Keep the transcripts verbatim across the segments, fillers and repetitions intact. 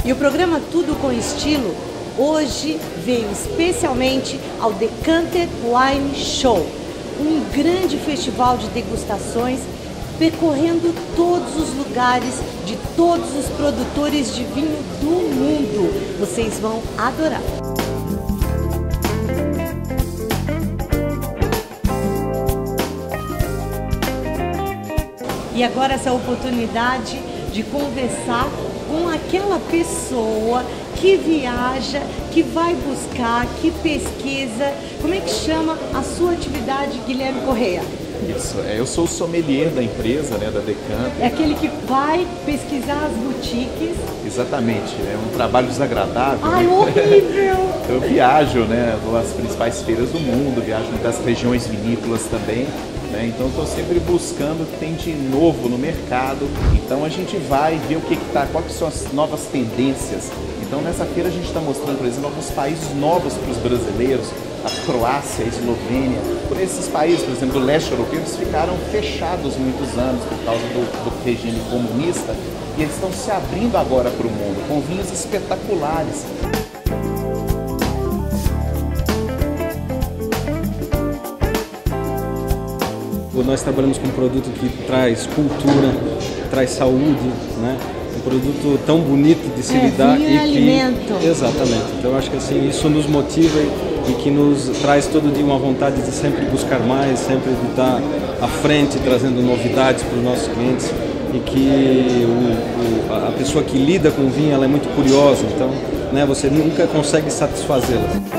E o programa Tudo com Estilo hoje veio especialmente ao Decanter Wine Show, um grande festival de degustações percorrendo todos os lugares de todos os produtores de vinho do mundo. Vocês vão adorar! E agora essa oportunidade de conversar com aquela pessoa que viaja, que vai buscar, que pesquisa. Como é que chama a sua atividade, Guilherme Correia? Isso, é, eu sou o sommelier da empresa, né, da Decanter. É aquele que vai pesquisar as boutiques. Exatamente, é um trabalho desagradável. Ai, horrível! Eu viajo, né, vou às principais feiras do mundo, viajo das regiões vinícolas também. Né? Então estou sempre buscando o que tem de novo no mercado. Então a gente vai ver o que está, quais são as novas tendências. Então nessa feira a gente está mostrando, por exemplo, alguns países novos para os brasileiros, a Croácia, a Eslovênia. Por esses países, por exemplo, do leste europeu, eles ficaram fechados muitos anos por causa do, do regime comunista e eles estão se abrindo agora para o mundo com vinhos espetaculares. Nós trabalhamos com um produto que traz cultura, traz saúde, né? Um produto tão bonito de se é, lidar vinho e é que alimento. Exatamente. Então eu acho que assim isso nos motiva e que nos traz todo dia uma vontade de sempre buscar mais, sempre de estar à frente, trazendo novidades para os nossos clientes e que o, o, a pessoa que lida com o vinho ela é muito curiosa, então, né? Você nunca consegue satisfazê-la.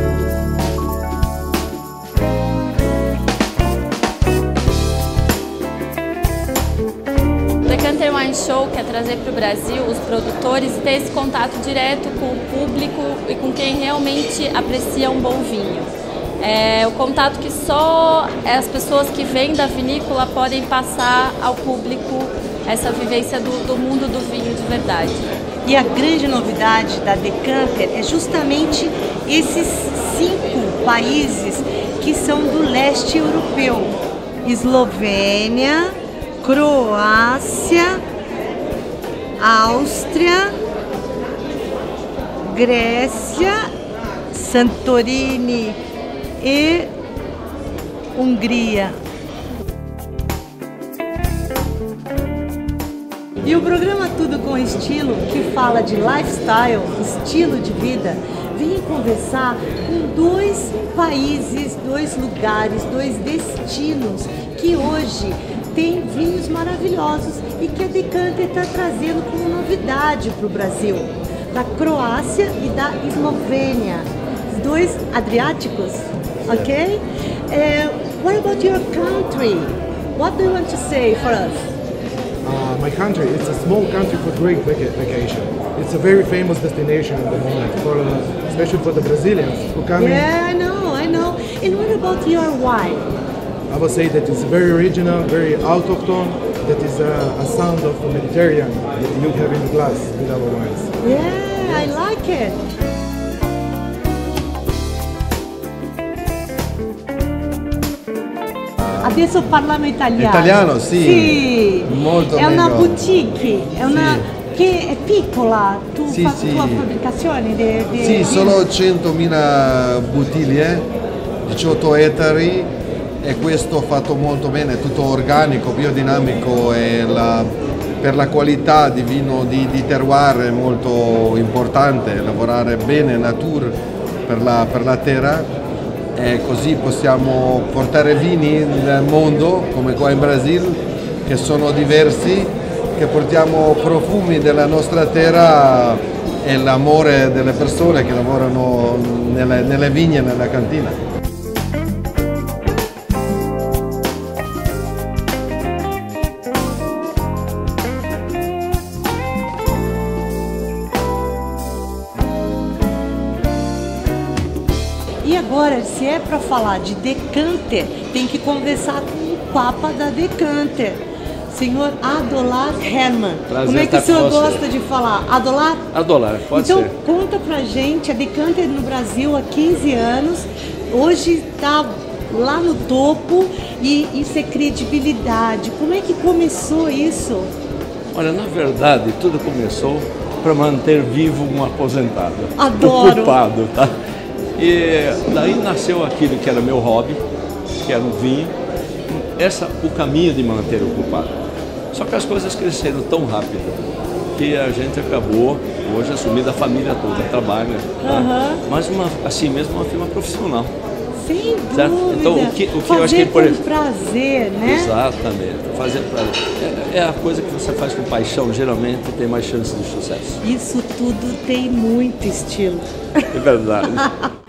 O Decanter Wine Show quer trazer para o Brasil os produtores e ter esse contato direto com o público e com quem realmente aprecia um bom vinho. É o contato que só as pessoas que vêm da vinícola podem passar ao público, essa vivência do, do mundo do vinho de verdade. E a grande novidade da Decanter é justamente esses cinco países que são do leste europeu: Eslovênia, Croácia, Áustria, Grécia, Santorini e Hungria. E o programa Tudo com Estilo, que fala de lifestyle, estilo de vida, vem conversar com dois países, dois lugares, dois destinos que hoje tem vinhos maravilhosos e que a Decanter está trazendo como novidade para o Brasil, da Croácia e da Eslovênia, dois adriáticos, ok? Uh, what about your country? What do you want to say for us? Uh, my country, it's a small country for great vacation. It's a very famous destination at the moment, for, uh, especially for the Brazilians who come yeah, in. I know, I know. And what about your wine? I would say that it's very original, very autochthone, that is a, a sound of the Mediterranean that you have in the glass with our wines. Yeah, I like it. Adesso parliamo italiano. Italiano, sì. Sì. Molto è una meglio. boutique, è una Sì. che è piccola. Tu Sì, fai sì. tua fabbricazione de, de, Sì, di... sono centomila bottiglie, diciotto ettari e questo fatto molto bene, tutto organico, biodinamico e la, per la qualità di vino di, di terroir è molto importante, lavorare bene nature per la, per la terra. E così possiamo portare vini nel mondo, come qua in Brasile, che sono diversi, che portiamo profumi della nostra terra e l'amore delle persone che lavorano nelle, nelle vigne e nella cantina. E agora, se é para falar de Decanter, tem que conversar com o Papa da Decanter, senhor Adolar Hermann. Prazer Como é que o estar senhor com você. gosta de falar? Adolar? Adolar, pode então, ser. Então, conta pra gente, a Decanter no Brasil há quinze anos, hoje está lá no topo e isso é credibilidade. Como é que começou isso? Olha, na verdade, tudo começou para manter vivo um aposentado. Adoro! Ocupado, tá? E daí nasceu aquilo que era meu hobby, que era o vinho, essa, o caminho de manter ocupado. Só que as coisas cresceram tão rápido que a gente acabou hoje assumindo a família toda, trabalha, tá? Uhum. Mas uma, assim mesmo uma firma profissional. Sem certo? dúvida. Então, o que, o que fazer eu acho que é por com prazer, né? Exatamente. Fazer prazer. É, é a coisa que você faz com paixão, geralmente tem mais chance de sucesso. Isso tudo tem muito estilo. É verdade.